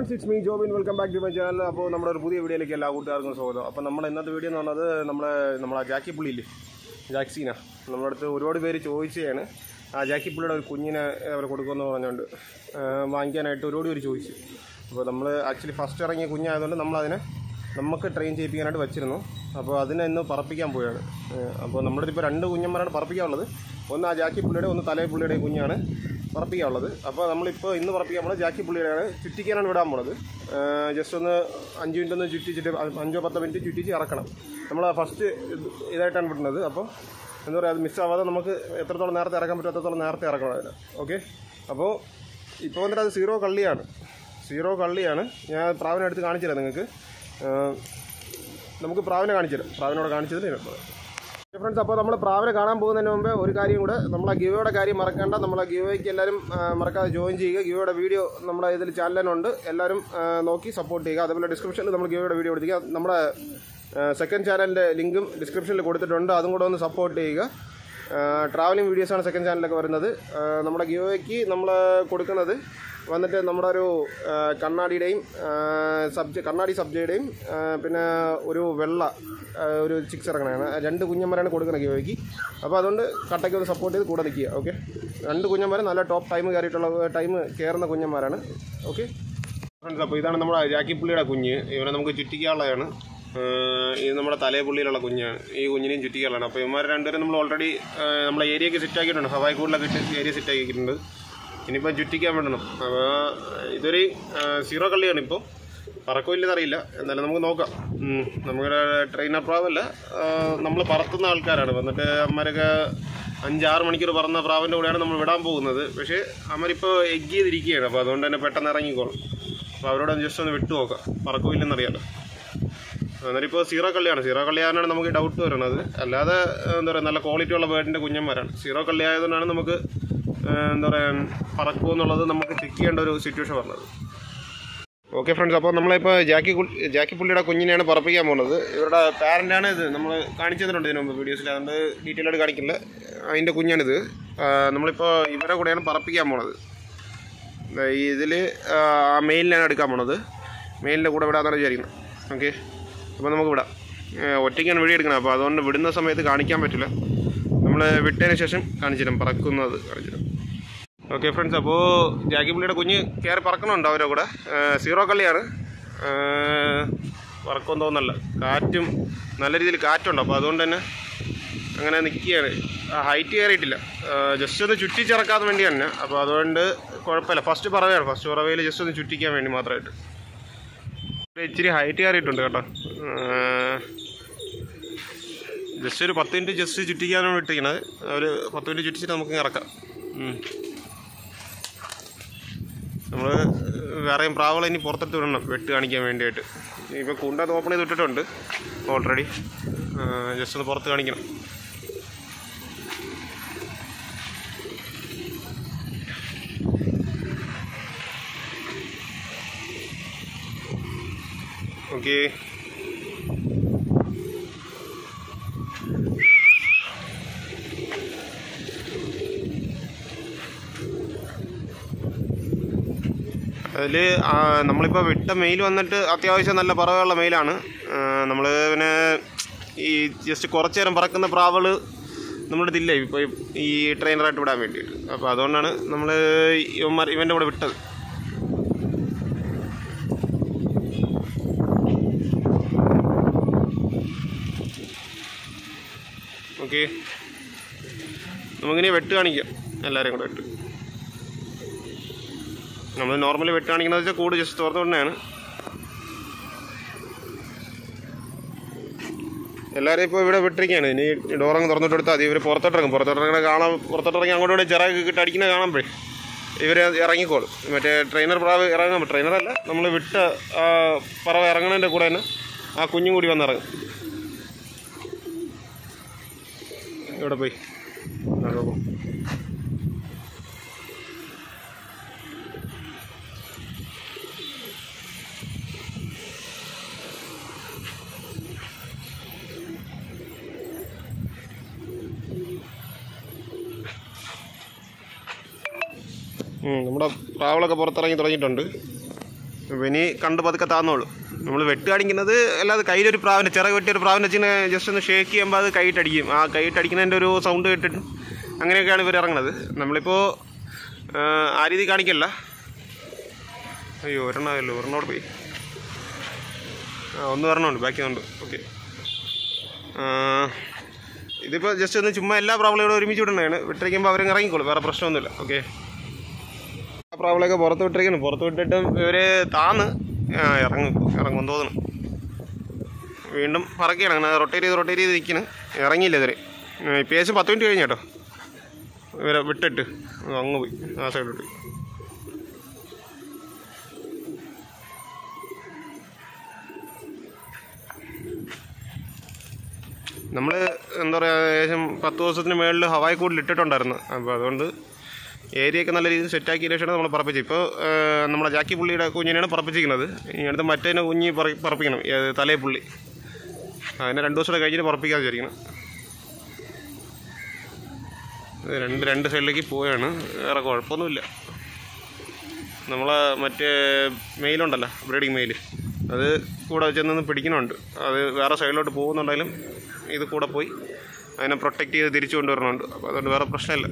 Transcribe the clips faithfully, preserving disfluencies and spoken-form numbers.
friends, it's me Jobin. Welcome back to my channel. അപ്പോൾ നമ്മുടെ ഒരു പുതിയ വീഡിയോയിലേക്ക് എല്ലാ കൂട്ടുകാർക്കും സ്വാഗതം. അപ്പോൾ നമ്മൾ ഇന്നത്തെ വീഡിയോ എന്ന് പറഞ്ഞത് നമ്മളെ നമ്മളെ ജാക്കി പുള്ളിയില്ലേ, ജാക്സീന, നമ്മുടെ അടുത്ത് ഒരുപാട് പേര് ചോദിച്ചതാണ് ആ ജാക്കി പുള്ളിയുടെ ഒരു കുഞ്ഞിനെ അവർ കൊടുക്കുമെന്ന് പറഞ്ഞുകൊണ്ട് വാങ്ങിക്കാനായിട്ട് ഒരുപാട് പേര് ചോദിച്ചു. അപ്പോൾ നമ്മൾ ആക്ച്വലി ഫസ്റ്റ് ഇറങ്ങിയ കുഞ്ഞായതുകൊണ്ട് നമ്മളതിനെ നമുക്ക് ട്രെയിൻ ചെയ്യിപ്പിക്കാനായിട്ട് വെച്ചിരുന്നു. അപ്പോൾ അതിനെ ഇന്ന് പറപ്പിക്കാൻ പോവുകയാണ്. അപ്പോൾ നമ്മുടെ ഇപ്പോൾ രണ്ട് കുഞ്ഞന്മാരാണ് പറപ്പിക്കാനുള്ളത്. ഒന്ന് ആ ജാക്കി പുള്ളിയുടെ, ഒന്ന് തലേ പുള്ളിയുടെ കുഞ്ഞാണ് പറപ്പിക്കാനുള്ളത്. അപ്പോൾ നമ്മളിപ്പോൾ ഇന്ന് പറപ്പിക്കാൻ പോകുന്നത് ജാക്കി പുള്ളിയുടെയാണ്. ചുറ്റിക്കാനാണ് വിടാൻ പോണത്. ജസ്റ്റ് ഒന്ന് അഞ്ച് മിനിറ്റ് ഒന്ന് ചുറ്റിച്ചിട്ട് അഞ്ചോ പത്തോ മിനിറ്റ് ചുറ്റിച്ച് ഇറക്കണം. നമ്മൾ ഫസ്റ്റ് ഇതായിട്ടാണ് വിടുന്നത്. അപ്പോൾ എന്താ പറയുക, അത് മിസ്സാവാതെ നമുക്ക് എത്രത്തോളം നേരത്തെ ഇറക്കാൻ പറ്റും അത്രത്തോളം നേരത്തെ ഇറക്കണം അതിന്. ഓക്കെ, അപ്പോൾ ഇപ്പോൾ വന്നിട്ട് അത് സീറോ കള്ളിയാണ്. സീറോ കള്ളിയാണ്. ഞാൻ പ്രാവിനെ എടുത്ത് കാണിച്ചു തരാം നിങ്ങൾക്ക്. നമുക്ക് പ്രാവിനെ കാണിച്ചു തരാം. പ്രാവിനോട് കാണിച്ചതിന് ഫ്രണ്ട്സ്, അപ്പോൾ നമ്മൾ പ്രാവിനെ കാണാൻ പോകുന്നതിന് മുമ്പേ ഒരു കാര്യം കൂടെ, നമ്മളെ ഗിവയുടെ കാര്യം മറക്കേണ്ട. നമ്മളെ ഗിവയ്ക്ക് എല്ലാവരും മറക്കാതെ ജോയിൻ ചെയ്യുക. ഗിവയുടെ വീഡിയോ നമ്മുടെ ഇതിൽ ചാനലിനുണ്ട്, എല്ലാവരും നോക്കി സപ്പോർട്ട് ചെയ്യുക. അതേപോലെ ഡിസ്ക്രിപ്ഷനിൽ നമ്മൾ ഗിവയുടെ വീഡിയോ കൊടുക്കുക. നമ്മുടെ സെക്കൻഡ് ചാനലിൻ്റെ ലിങ്കും ഡിസ്ക്രിപ്ഷനിൽ കൊടുത്തിട്ടുണ്ട്, അതും കൂടെ ഒന്ന് സപ്പോർട്ട് ചെയ്യുക. ട്രാവലിംഗ് വീഡിയോസാണ് സെക്കൻഡ് ചാനലൊക്കെ വരുന്നത്. നമ്മുടെ ഗിവയ്ക്ക് നമ്മൾ കൊടുക്കുന്നത് വന്നിട്ട് നമ്മുടെ ഒരു കണ്ണാടിയുടെയും സബ്ജ കണ്ണാടി സബ്ജയുടെയും പിന്നെ ഒരു വെള്ള ഒരു ചിക്സ് ഇറങ്ങണതാണ്. രണ്ട് കുഞ്ഞന്മാരാണ് കൊടുക്കുന്നത് ഗിവയ്ക്ക്. അപ്പോൾ അതുകൊണ്ട് കട്ടയ്ക്ക് ഒന്ന് സപ്പോർട്ട് ചെയ്ത് കൂടെ നിൽക്കുക. ഓക്കെ, രണ്ട് കുഞ്ഞന്മാർ നല്ല ടോപ്പ് ടൈം കയറിയിട്ടുള്ള ടൈം കയറുന്ന കുഞ്ഞന്മാരാണ്. ഓക്കെ ഫ്രണ്ട്സ്, അപ്പോൾ ഇതാണ് നമ്മുടെ ജാക്കി പുള്ളിയുടെ കുഞ്ഞ്. ഇവനെ നമുക്ക് ചുറ്റിക്കാനുള്ളതാണ്. ഇത് നമ്മുടെ തലേ പുള്ളിയിലുള്ള കുഞ്ഞാണ്. ഈ കുഞ്ഞിനെയും ചുറ്റിക്കാനുള്ളതാണ്. അപ്പോൾ ഇവന്മാർ രണ്ടുപേരും നമ്മൾ ഓൾറെഡി നമ്മളെ ഏരിയയ്ക്ക് സെറ്റാക്കിയിട്ടുണ്ട്. ഹവായി കൂടുതലൊക്കെ ഇട്ട് ഏരിയ സെറ്റാക്കിയിട്ടുണ്ട്. ഇനിയിപ്പോൾ ചുറ്റിക്കാൻ വേണ്ടണം. അപ്പോൾ ഇതൊരു സീറോ കള്ളിയാണ്. ഇപ്പോൾ പറക്കില്ലെന്ന് അറിയില്ല, എന്തായാലും നമുക്ക് നോക്കാം. നമ്മുടെ ട്രെയിനർ പ്രാവല്ല, നമ്മൾ പറത്തുന്ന ആൾക്കാരാണ്. വന്നിട്ട് അമ്മരൊക്കെ അഞ്ചാറ് മണിക്കൂർ പറന്ന പ്രാവിൻ്റെ കൂടെയാണ് നമ്മൾ വിടാൻ പോകുന്നത്. പക്ഷേ അമ്മരിപ്പോൾ എഗ് ചെയ്തിരിക്കുകയാണ്. അപ്പോൾ അതുകൊണ്ട് തന്നെ പെട്ടെന്ന് ഇറങ്ങിക്കോളും. അപ്പോൾ അവരോട് ജസ്റ്റ് ഒന്ന് വിട്ടു നോക്കാം, പറക്കില്ലെന്നറിയാമല്ലോ. അന്നേരമിപ്പോൾ സീറോ കള്ളിയാണ്. സീറോ കള്ളിയായതുകൊണ്ടാണ് നമുക്ക് ഡൗട്ട് വരുന്നത്. അല്ലാതെ എന്താ പറയുക, നല്ല ക്വാളിറ്റി ഉള്ള ബേർഡിൻ്റെ കുഞ്ഞന്മാരാണ്. സീറോ കള്ളി ആയതുകൊണ്ടാണ് നമുക്ക് എന്താ പറയുക പറക്കുമോ എന്നുള്ളത് നമുക്ക് ചെക്ക് ചെയ്യേണ്ട ഒരു സിറ്റുവേഷൻ പറഞ്ഞത്. ഓക്കെ ഫ്രണ്ട്സ്, അപ്പോൾ നമ്മളിപ്പോൾ ജാക്കി ജാക്കി പുള്ളിയുടെ കുഞ്ഞിനെയാണ് പറപ്പിക്കാൻ പോകുന്നത്. ഇവരുടെ പാരൻ്റാണ് ഇത്. നമ്മൾ കാണിച്ചു തന്നിട്ടുണ്ട് ഇതിന് മുമ്പ് വീഡിയോസിൽ, അതുകൊണ്ട് ഡീറ്റെയിൽ ആയിട്ട് കാണിക്കില്ല. അതിൻ്റെ കുഞ്ഞാണിത്. നമ്മളിപ്പോൾ ഇവരുടെ കൂടെയാണ് പറപ്പിക്കാൻ പോണത്. ഇതിൽ ആ മെയിലിനാണ് എടുക്കാൻ പോണത്. മെയിലിൻ്റെ കൂടെ വിടാന്നാണ് വിചാരിക്കുന്നത്. ഓക്കെ, അപ്പോൾ നമുക്ക് വിടാം. ഒറ്റയ്ക്കാണ് വീഡിയോ എടുക്കണം. അപ്പോൾ അതുകൊണ്ട് വിടുന്ന സമയത്ത് കാണിക്കാൻ പറ്റില്ല. നമ്മൾ വിട്ടതിന് ശേഷം കാണിച്ചു തരാം, പറക്കുന്നത് കാണിച്ചു തരാം. ഓക്കെ ഫ്രണ്ട്സ്, അപ്പോൾ ജാക്കി പുള്ളിയുടെ കുഞ്ഞ് കയറി പറക്കണമുണ്ട് അവരുടെ കൂടെ. സീറോ കള്ളിയാണ്. പറക്കം തോന്നല്ല, കാറ്റും നല്ല രീതിയിൽ കാറ്റുണ്ട്. അപ്പോൾ അതുകൊണ്ട് തന്നെ അങ്ങനെ നിൽക്കുകയാണ്. ഹൈറ്റ് കയറിയിട്ടില്ല, ജസ്റ്റ് ഒന്ന് ചുറ്റിച്ചിറക്കാൻ വേണ്ടി തന്നെ. അപ്പോൾ അതുകൊണ്ട് കുഴപ്പമില്ല. ഫസ്റ്റ് പറവയാണ്. ഫസ്റ്റ് പറവയിൽ ജസ്റ്റ് ഒന്ന് ചുറ്റിക്കാൻ വേണ്ടി മാത്രമായിട്ട്. ഇച്ചിരി ഹൈറ്റ് കയറിയിട്ടുണ്ട് കേട്ടോ. ജസ്റ്റ് ഒരു പത്ത് മിനിറ്റ് ജസ്റ്റ് ചുറ്റിക്കാനാണ് ഇട്ടിരിക്കുന്നത്. ഒരു പത്ത് മിനിറ്റ് ചുറ്റിച്ചിട്ട് നമുക്ക് ഇറക്കാം. നമ്മൾ വേറെയും പ്രാവളെ ഇനി പുറത്തിട്ട് വിടണം വെട്ട് കാണിക്കാൻ വേണ്ടിയിട്ട്. ഇപ്പോൾ കുണ്ടത് ഓപ്പൺ ചെയ്ത് വിട്ടിട്ടുണ്ട് ഓൾറെഡി. ജസ്റ്റ് ഒന്ന് പുറത്ത് കാണിക്കണം. ഓക്കെ, അതിൽ നമ്മളിപ്പോൾ വിട്ട മെയിൽ വന്നിട്ട് അത്യാവശ്യം നല്ല പറവുള്ള മെയിലാണ്. നമ്മൾ പിന്നെ ഈ ജസ്റ്റ് കുറച്ച് നേരം പറക്കുന്ന പ്രാവൾ നമ്മുടെ ഇതില്ല ഇപ്പോൾ ഈ ട്രെയിനറായിട്ട് വിടാൻ വേണ്ടിയിട്ട്. അപ്പോൾ അതുകൊണ്ടാണ് നമ്മൾ ഇവന്മാർ ഇവൻ്റെ കൂടെ വിട്ടത്. ഓക്കെ, നമുക്കിനി വെട്ട് കാണിക്കാം. എല്ലാവരെയും കൂടെ വെട്ട്. നമ്മൾ നോർമലി വെട്ട് കാണിക്കുന്നത് വെച്ചാൽ കൂട് ജസ്റ്റ് തുറന്നു കൊണ്ടാണ്. എല്ലാവരും ഇപ്പോൾ ഇവിടെ വിട്ടിരിക്കുകയാണ്. ഇനി ഡോറങ്ങ് തുറന്നിട്ട് കൊടുത്താൽ മതി. ഇവർ പുറത്തോട്ടിറങ്ങും. പുറത്തോട്ടിറങ്ങണ കാണാൻ പുറത്തോട്ടിറങ്ങി അങ്ങോട്ട് കൂടെ ചിറക് കിട്ടി അടിക്കുന്ന കാണുമ്പോഴേ ഇവർ ഇറങ്ങിക്കോളും. മറ്റേ ട്രെയിനർ പ്രാവ് ഇറങ്ങാൻ, ട്രെയിനറല്ല, നമ്മൾ വിട്ട പറവ ഇറങ്ങണതിൻ്റെ കൂടെ തന്നെ ആ കുഞ്ഞും കൂടി വന്നിറങ്ങും. ഇവിടെ പോയി നമ്മുടെ പ്രാവളൊക്കെ പുറത്തിറങ്ങി തുടങ്ങിയിട്ടുണ്ട്. അപ്പോൾ ഇനി കണ്ട് പതുക്കെ താന്നോളൂ. നമ്മൾ വെട്ട് കാണിക്കുന്നത് അല്ലാതെ കയ്യിലൊരു പ്രാവിനെ ചിറക് വെട്ടിയൊരു പ്രാവിനെ വെച്ചിങ്ങനെ ജസ്റ്റ് ഒന്ന് ഷേക്ക് ചെയ്യുമ്പോൾ അത് കൈയിട്ടടിക്കും. ആ കൈയിട്ടടിക്കുന്നതിൻ്റെ ഒരു സൗണ്ട് കേട്ടിട്ട് അങ്ങനെയൊക്കെയാണ് ഇവർ ഇറങ്ങുന്നത്. നമ്മളിപ്പോൾ ആ രീതി കാണിക്കല്ല. അയ്യോ ഒരെണ്ണമല്ലോ, ഒരെണ്ണോട് പോയി. ആ ഒന്ന് പറഞ്ഞുണ്ട്, ബാക്കി ഉണ്ട്. ഓക്കെ, ഇതിപ്പോൾ ജസ്റ്റ് ഒന്ന് ചുമ്മാ എല്ലാ പ്രാവളോടും ഒരുമിച്ച് വിടുന്നതാണ്. വിട്ടിരിക്കുമ്പോൾ അവരും ഇറങ്ങിക്കോളും, വേറെ പ്രശ്നമൊന്നുമില്ല. ഓക്കെ, ആ പ്രാവളൊക്കെ പുറത്ത് വിട്ടിരിക്കുന്നു. പുറത്ത് വിട്ടിട്ടും ഇവർ താന്ന് ഇറങ്ങും ഇറങ്ങും തോന്നുന്നു. വീണ്ടും പറക്കുകയാണ്, അങ്ങനെ റൊട്ടേറ്റ് ചെയ്ത് റൊട്ടേറ്റ് ചെയ്ത് നിൽക്കുന്നു. ഇറങ്ങിയില്ല ഇതുവരെ. ഇപ്പോൾ ഏകദേശം പത്ത് മിനിറ്റ് കഴിഞ്ഞു കേട്ടോ. ഇവരെ വിട്ടിട്ട് അങ്ങ് പോയി, ആ സൈഡിലോട്ട്. നമ്മൾ എന്താ പറയുക, ഏകദേശം പത്ത് ദിവസത്തിന് മുകളിൽ ഹവായി കൂടുതൽ ഇട്ടിട്ടുണ്ടായിരുന്നു. അപ്പോൾ അതുകൊണ്ട് ഏരിയയൊക്കെ നല്ല രീതിയിൽ സെറ്റാക്കിയ ശേഷമാണ് നമ്മൾ പറപ്പിച്ചത്. ഇപ്പോൾ നമ്മുടെ ജാക്കി പുള്ളിയുടെ കുഞ്ഞിനെയാണ് പറപ്പിച്ചിരിക്കുന്നത്. ഇനി അടുത്ത് മറ്റേനെ കുഞ്ഞി പറ പറപ്പിക്കണം തലേ പുള്ളി. അതിനെ രണ്ട് ദിവസം കഴിഞ്ഞിട്ട് പറപ്പിക്കാൻ വിചാരിക്കണം. രണ്ട് രണ്ട് സൈഡിലേക്ക് പോവുകയാണ്, വേറെ കുഴപ്പമൊന്നുമില്ല. നമ്മളെ മറ്റേ മെയിലുണ്ടല്ലോ, ബ്രീഡിങ് മെയിൽ, അത് കൂടെ ചെന്ന് പിടിക്കുന്നുണ്ട്. അത് വേറെ സൈഡിലോട്ട് പോകുന്നുണ്ടെങ്കിലും ഇത് കൂടെ പോയി അതിനെ പ്രൊട്ടക്റ്റ് ചെയ്ത് തിരിച്ചു കൊണ്ടുവരണുണ്ട്. അപ്പോൾ അതുകൊണ്ട് വേറെ പ്രശ്നമില്ല.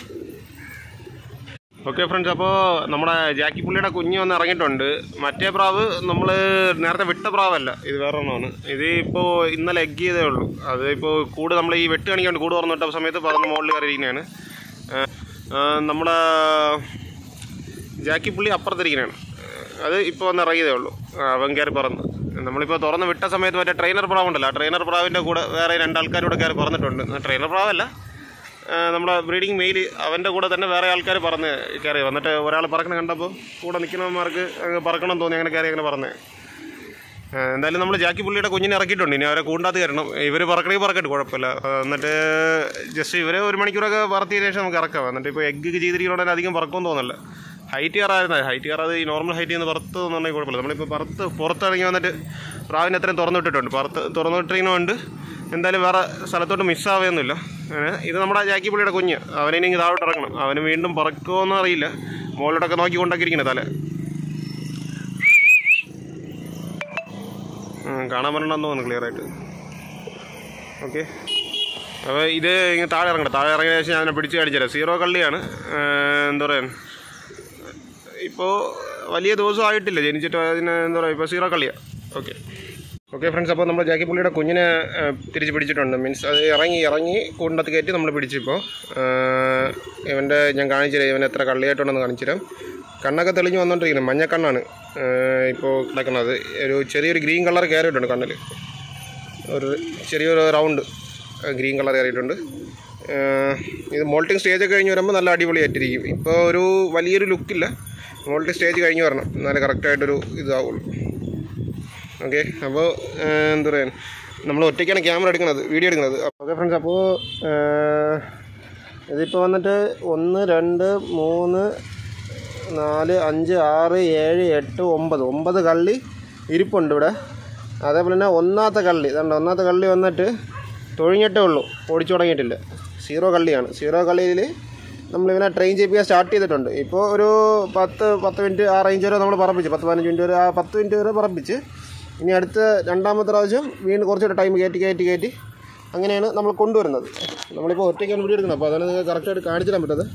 ഓക്കെ ഫ്രണ്ട്സ്, അപ്പോൾ നമ്മുടെ ജാക്കി പുള്ളിയുടെ കുഞ്ഞ് വന്ന് ഇറങ്ങിയിട്ടുണ്ട്. മറ്റേ പ്രാവ് നമ്മൾ നേരത്തെ വിട്ട പ്രാവല്ല, ഇത് വേറെ ഒന്നാണ്. ഇത് ഇപ്പോൾ ഇന്നലെ എഗ് ചെയ്തേ ഉള്ളൂ. അത് ഇപ്പോൾ കൂട് നമ്മൾ ഈ വെട്ട് കാണിക്കാണ്ട് കൂട് തുറന്നു വിട്ട സമയത്ത് പതിനൊന്ന് മുകളിൽ കയറിയിരിക്കുന്നതാണ്. നമ്മുടെ ജാക്കി പുള്ളി അപ്പുറത്തിരിക്കുന്നതാണ്. അത് ഇപ്പോൾ വന്ന് ഇറങ്ങിയതേ ഉള്ളൂ. അവൻ കയറി പറന്ന്. നമ്മളിപ്പോൾ തുറന്ന് വിട്ട സമയത്ത് മറ്റേ ട്രെയിനർ പ്രാവുണ്ടല്ലോ, ആ ട്രെയിനർ പ്രാവിൻ്റെ കൂടെ വേറെ രണ്ടാൾക്കാരൂടെ കയറി പറന്നിട്ടുണ്ട്. ട്രെയിനർ പ്രാവല്ല, നമ്മുടെ ബ്രീഡിങ് മെയിൽ, അവൻ്റെ കൂടെ തന്നെ വേറെ ആൾക്കാർ പറന്ന് കയറി വന്നിട്ട് ഒരാൾ പറക്കണ കണ്ടപ്പോൾ കൂടെ നിൽക്കുന്നവന്മാർക്ക് പറക്കണം തോന്നി, അങ്ങനെ കയറി അങ്ങനെ പറഞ്ഞത്. എന്തായാലും നമ്മൾ ജാക്കി പുള്ളിയുടെ കുഞ്ഞിനെ ഇറക്കിയിട്ടുണ്ട്. ഇനി അവരെ കൂണ്ടാത്ത് കയറണം. ഇവർ പറക്കണമെങ്കിൽ പറക്കട്ടെ, കുഴപ്പമില്ല. എന്നിട്ട് ജസ്റ്റ് ഇവരെ ഒരു മണിക്കൂറൊക്കെ പറത്തിയതിന് ശേഷം നമുക്ക് ഇറക്കാം. എന്നിട്ട് ഇപ്പോൾ എഗ്ഗ് ചെയ്തിരിക്കണമെങ്കിൽ അധികം പറക്കുമെന്ന് തോന്നില്ല. ഹൈറ്റ് കയറായിരുന്നു, ഹൈറ്റ് കയറാതെ ഈ നോർമൽ ഹൈറ്റ് നിന്ന് പുറത്ത് തോന്നുന്നുണ്ടെങ്കിൽ കുഴപ്പമില്ല. നമ്മളിപ്പോൾ പുറത്ത് പുറത്തിറങ്ങി വന്നിട്ട് പ്രാവിനെ അത്രയും തുറന്നു വിട്ടിട്ടുണ്ട്. പുറത്ത് തുറന്നു വിട്ടിരിക്കുന്നതുകൊണ്ട് എന്തായാലും വേറെ സ്ഥലത്തോട്ട് മിസ്സാവുകയൊന്നുമില്ല. ഇത് നമ്മുടെ ജാക്കി പുള്ളിയുടെ കുഞ്ഞ്. അവനെ ഇനി താഴോട്ട് ഇറങ്ങണം. അവന് വീണ്ടും പറക്കുമോയെന്ന് അറിയില്ല. മുകളിലോട്ടൊക്കെ നോക്കി കൊണ്ടാക്കിയിരിക്കുന്നത് തല. കാണാൻ പറ്റണമെന്ന് തോന്നുന്നു ക്ലിയർ ആയിട്ട്. ഓക്കെ, അപ്പോൾ ഇത് ഇങ്ങനെ താഴെ ഇറങ്ങണം. താഴെ ഇറങ്ങിയ ശേഷം ഞാൻ അതിനെ പിടിച്ച് കാണിച്ചുതരാം. സീറോ കള്ളിയാണ്. എന്താ പറയുക, ഇപ്പോൾ വലിയ ദിവസം ആയിട്ടില്ല ജനിച്ചിട്ട്. അതിന് എന്താ പറയുക, ഇപ്പോൾ സീറോ കള്ളിയാണ്. ഓക്കെ ഓക്കെ ഫ്രണ്ട്സ്, അപ്പോൾ നമ്മൾ ജാക്കി പുള്ളിയുടെ കുഞ്ഞിനെ തിരിച്ച് പിടിച്ചിട്ടുണ്ട്. മീൻസ് അത് ഇറങ്ങി ഇറങ്ങി കൂടിനകത്ത് കയറ്റി നമ്മൾ പിടിച്ചിപ്പോൾ. ഇവൻ്റെ ഞാൻ കാണിച്ചുതരാം, ഇവൻ എത്ര കള്ളിയായിട്ടുണ്ടെന്ന് കാണിച്ചുതരാം. കണ്ണൊക്കെ തെളിഞ്ഞ് വന്നുകൊണ്ടിരിക്കുന്നത്, മഞ്ഞക്കണ്ണാണ് ഇപ്പോൾ കിടക്കുന്നത്. ഒരു ചെറിയൊരു ഗ്രീൻ കളർ കയറിയിട്ടുണ്ട് കണ്ണിൽ. ഒരു ചെറിയൊരു റൗണ്ട് ഗ്രീൻ കളർ കയറിയിട്ടുണ്ട്. ഇത് മോൾട്ടിങ് സ്റ്റേജൊക്കെ കഴിഞ്ഞ് വരുമ്പോൾ നല്ല അടിപൊളിയായിട്ടിരിക്കും. ഇപ്പോൾ ഒരു വലിയൊരു ലുക്കില്ല. മോൾട്ടിങ് സ്റ്റേജ് കഴിഞ്ഞ് വരണം, എന്നാലും കറക്റ്റായിട്ടൊരു ഇതാവുള്ളൂ. ഓക്കെ, അപ്പോൾ എന്താ പറയുക, നമ്മൾ ഒറ്റയ്ക്കാണ് ക്യാമറ എടുക്കുന്നത്, വീഡിയോ എടുക്കുന്നത്. ഓക്കെ ഫ്രണ്ട്സ്, അപ്പോൾ ഇതിപ്പോൾ വന്നിട്ട് ഒന്ന് രണ്ട് മൂന്ന് നാല് അഞ്ച് ആറ് ഏഴ് എട്ട് ഒമ്പത് ഒമ്പത് കള്ളി ഇരിപ്പുണ്ട് ഇവിടെ. അതേപോലെ തന്നെ ഒന്നാമത്തെ കള്ളി ഇതുണ്ട്. ഒന്നാമത്തെ കള്ളി വന്നിട്ട് തൊഴിഞ്ഞിട്ടേ ഉള്ളൂ, ഓടിച്ചു തുടങ്ങിയിട്ടില്ല. സീറോ കള്ളിയാണ്. സീറോ കള്ളിയിൽ നമ്മളിങ്ങനെ ട്രെയിൻ ചെയ്യിപ്പിക്കാൻ സ്റ്റാർട്ട് ചെയ്തിട്ടുണ്ട്. ഇപ്പോൾ ഒരു പത്ത് പത്ത് മിനിറ്റ് ആ റേഞ്ച് വരെ നമ്മൾ പറപ്പിച്ച്, പത്ത് പതിനഞ്ച് മിനിറ്റ് വരെ ആ പത്ത് മിനിറ്റ് വരെ പറപ്പിച്ച് ഇനി അടുത്ത രണ്ടാമത്തെ പ്രാവശ്യം വീണ്ടും കുറച്ചുകൂടെ ടൈം കയറ്റി കയറ്റി കയറ്റി അങ്ങനെയാണ് നമ്മൾ കൊണ്ടുവരുന്നത്. നമ്മളിപ്പോൾ ഒറ്റയ്ക്കാണ് വീഡിയോ എടുക്കുന്നത്, അപ്പോൾ അതാണ് നിങ്ങൾക്ക് കറക്റ്റായിട്ട് കാണിച്ചു തരാൻ പറ്റത്.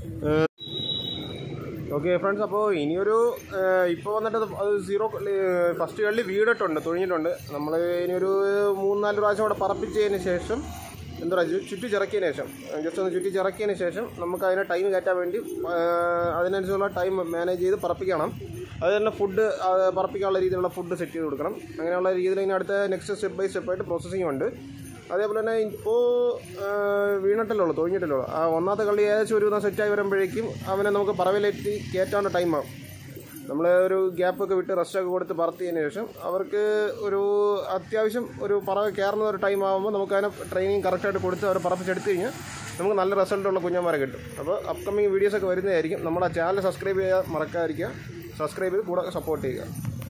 ഓക്കെ ഫ്രണ്ട്സ്, അപ്പോൾ ഇനിയൊരു ഇപ്പോൾ വന്നിട്ട് അത് സീറോ ഫസ്റ്റ് കള്ളി വീടിട്ടുണ്ട്, തൊഴിഞ്ഞിട്ടുണ്ട്. നമ്മൾ ഇനിയൊരു മൂന്നാല് പ്രാവശ്യം അവിടെ പറപ്പിച്ചതിന് ശേഷം എന്താ പറയുക, ചുറ്റി ചിറക്കിയതിന് ശേഷം ജസ്റ്റ് ഒന്ന് ചുറ്റി ചിറക്കിയതിന് ശേഷം നമുക്ക് അതിനെ ടൈം കയറ്റാൻ വേണ്ടി അതിനനുസരിച്ചുള്ള ടൈം മാനേജ് ചെയ്ത് പറപ്പിക്കണം. അത് തന്നെ ഫുഡ് പറപ്പിക്കാനുള്ള രീതിയിലുള്ള ഫുഡ് സെറ്റ് ചെയ്ത് കൊടുക്കണം. അങ്ങനെയുള്ള രീതിയിൽ ഇനി അടുത്ത നെക്സ്റ്റ് സ്റ്റെപ്പ് ബൈ സ്റ്റെപ്പായിട്ട് പ്രോസസ്സിംഗ് ഉണ്ട്. അതേപോലെ തന്നെ ഇപ്പോൾ വീണിട്ടല്ലോ ഉള്ളൂ, തൊഴിഞ്ഞിട്ടല്ലോ ഉള്ളൂ. ആ ഒന്നാമത്തെ കള്ളി ഏകദേശം ഒരു സെറ്റായി വരുമ്പോഴേക്കും അവനെ നമുക്ക് പറവിലെത്തി കയറ്റാനുള്ള ടൈമാകും. നമ്മൾ ഒരു ഗ്യാപ്പൊക്കെ വിട്ട് റെസ്റ്റൊക്കെ കൊടുത്ത് പറത്തിയതിന് ശേഷം അവർക്ക് ഒരു അത്യാവശ്യം ഒരു പറവ കയറുന്ന ഒരു ടൈം ആകുമ്പോൾ നമുക്ക് അതിനെ ട്രെയിനിങ് കറക്റ്റായിട്ട് കൊടുത്ത് അവരെ പറപ്പിച്ചെടുത്ത് കഴിഞ്ഞാൽ നമുക്ക് നല്ല റിസൾട്ടുള്ള കുഞ്ഞന്മാരെ കിട്ടും. അപ്പോൾ അപ്കമിങ് വീഡിയോസൊക്കെ വരുന്നതായിരിക്കും. നമ്മുടെ ചാനൽ സബ്സ്ക്രൈബ് ചെയ്യാൻ മറക്കാതിരിക്കുക. സബ്സ്ക്രൈബ് ചെയ്ത് കൂടെ സപ്പോർട്ട് ചെയ്യുക.